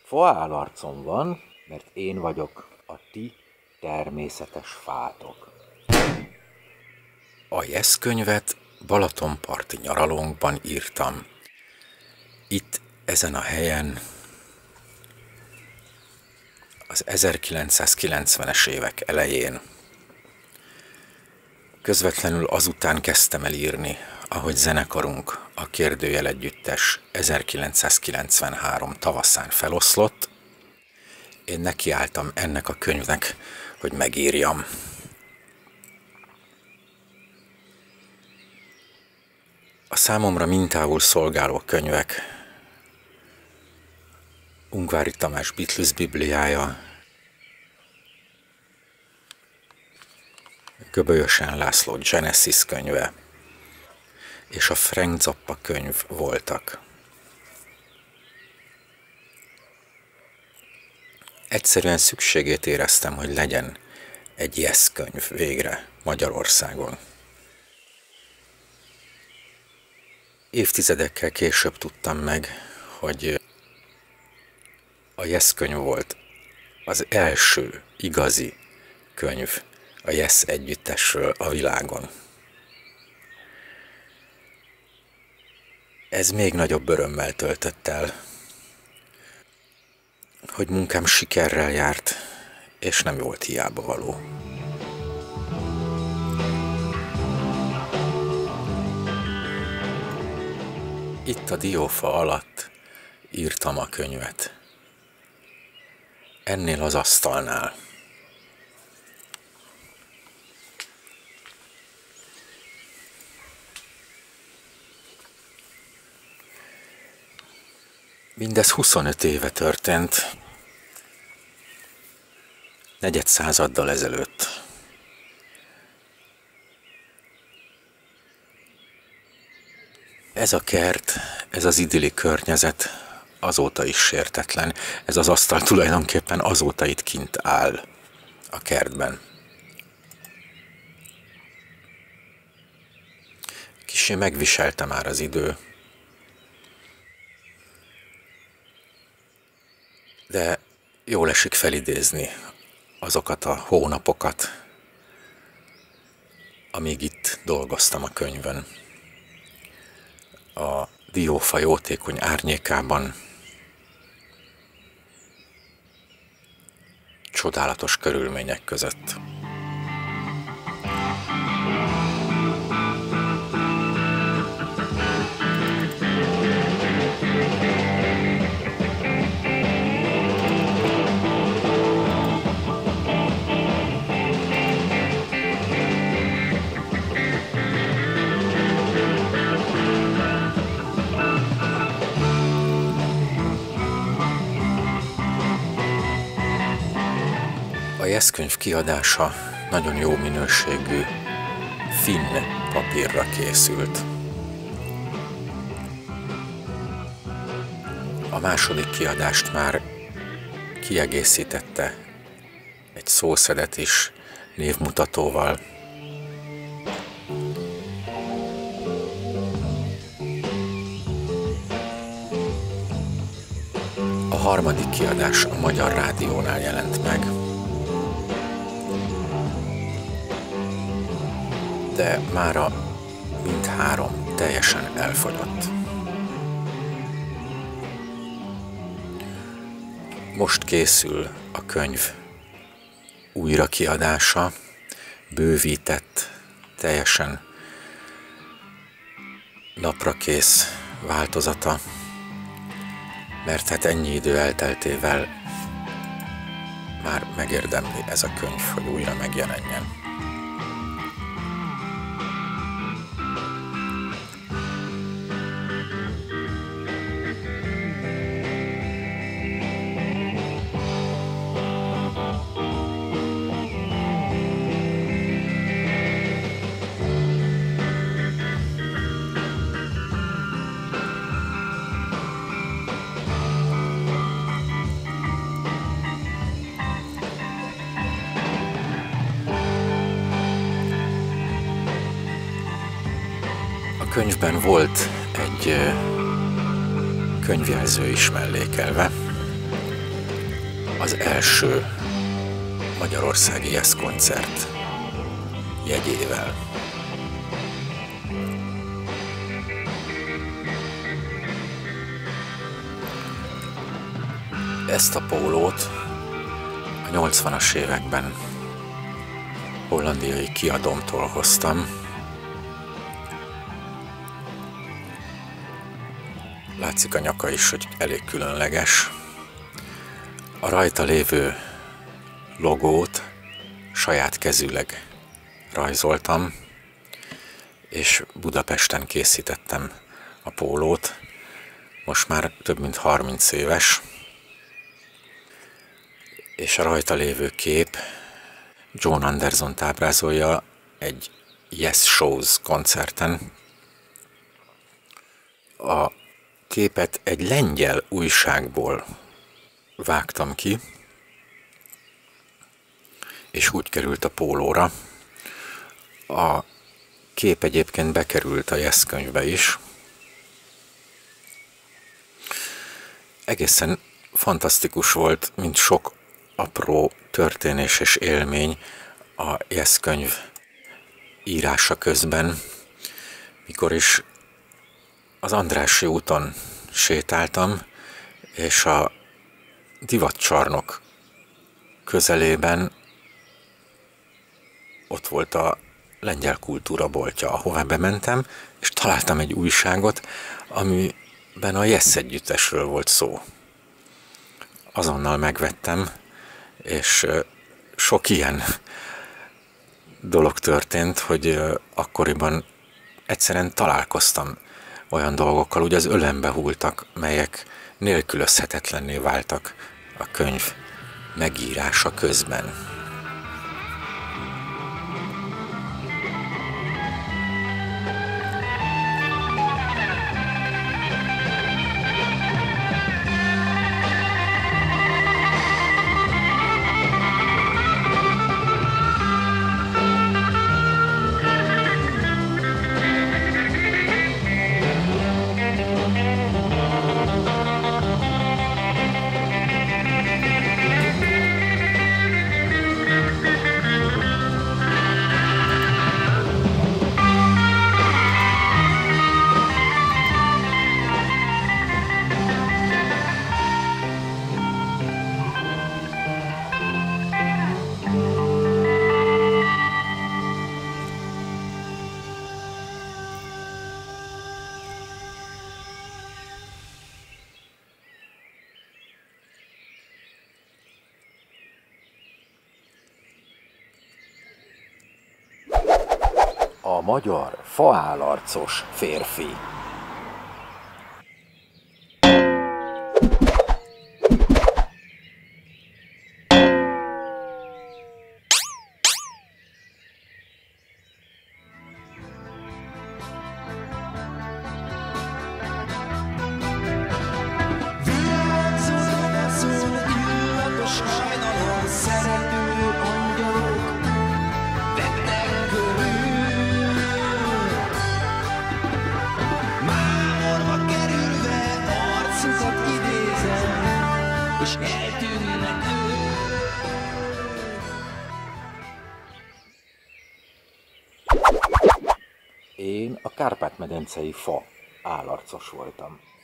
Foál arcom van, mert én vagyok a ti természetes fátok. A Yes könyvet Balatonparti nyaralónkban írtam. Itt, ezen a helyen az 1990-es évek elején. Közvetlenül azután kezdtem el írni, ahogy zenekarunk, a Kérdőjel együttes 1993 tavaszán feloszlott. Én nekiálltam ennek a könyvnek, hogy megírjam. A számomra mintául szolgáló könyvek: Ungvári Tamás Beatles bibliája, Göbölyösen László Genesis könyve és a Frank Zappa könyv voltak. Egyszerűen szükségét éreztem, hogy legyen egy Yes könyv végre Magyarországon. Évtizedekkel később tudtam meg, hogy a Yes könyv volt az első igazi könyv a Yes együttesről a világon. Ez még nagyobb örömmel töltött el, hogy munkám sikerrel járt, és nem volt hiába való. Itt a diófa alatt írtam a könyvet. Ennél az asztalnál. Mindez 25 éve történt, negyed századdal ezelőtt. Ez a kert, ez az idilli környezet azóta is sértetlen. Ez az asztal tulajdonképpen azóta itt kint áll a kertben. Kissé megviselte már az idő, de jól esik felidézni azokat a hónapokat, amíg itt dolgoztam a könyvön. A diófa jótékony árnyékában, csodálatos körülmények között. A Yes könyv kiadása nagyon jó minőségű finn papírra készült. A második kiadást már kiegészítette egy szószedet is névmutatóval. A harmadik kiadás a Magyar Rádiónál jelent meg. De mára mindhárom teljesen elfogyott. Most készül a könyv újrakiadása, bővített, teljesen naprakész változata, mert hát ennyi idő elteltével már megérdemli ez a könyv, hogy újra megjelenjen. A könyvben volt egy könyvjelző is mellékelve, az első magyarországi Yes koncert jegyével. Ezt a pólót a 80-as években hollandiai kiadómtól hoztam. Látszik a nyaka is, hogy elég különleges. A rajta lévő logót saját kezűleg rajzoltam, és Budapesten készítettem a pólót. Most már több mint 30 éves, és a rajta lévő kép Joan Andersont ábrázolja egy Yes Shows koncerten. A képet egy lengyel újságból vágtam ki, és úgy került a pólóra. A kép egyébként bekerült a Yes könyvbe is. Egészen fantasztikus volt, mint sok apró történés és élmény a Yes könyv írása közben, mikor is az Andrássy úton sétáltam, és a divatcsarnok közelében ott volt a lengyel kultúra boltja, ahová bementem, és találtam egy újságot, amiben a Yes együttesről volt szó. Azonnal megvettem, és sok ilyen dolog történt, hogy akkoriban egyszerűen találkoztam olyan dolgokkal, úgy az ölembe hultak, melyek nélkülözhetetlenné váltak a könyv megírása közben. A magyar faállarcos férfi. Én a Kárpát-medencei fa állarcos voltam.